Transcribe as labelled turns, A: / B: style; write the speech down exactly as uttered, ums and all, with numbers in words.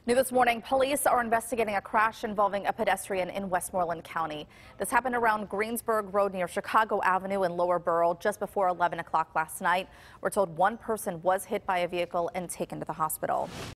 A: New this morning, police are investigating a crash involving a pedestrian in Westmoreland County. This happened around Greensburg Road near Chicago Avenue in Lower Burrell just before eleven o'clock last night. We're told one person was hit by a vehicle and taken to the hospital.